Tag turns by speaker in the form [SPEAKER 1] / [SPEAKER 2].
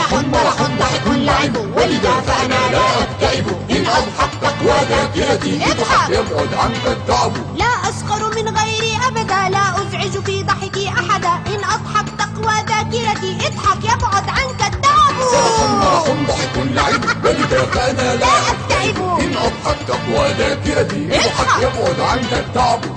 [SPEAKER 1] مرح ضحك لعب، ولذا فأنا لا أكتئب. إن أضحكت وذاكرتي اضحك يبعد عنك التعب.
[SPEAKER 2] لا أسخر من غيري أبدا، لا أزعج في ضحكي أحدا. إن أضحك تقوى ذاكرتي اضحك يبعد عنك التعب.
[SPEAKER 1] مرح ضحك لعب، ولذا فأنا لا أكتئب. إن أضحكت وذاكرتي اضحك يبعد عنك التعب.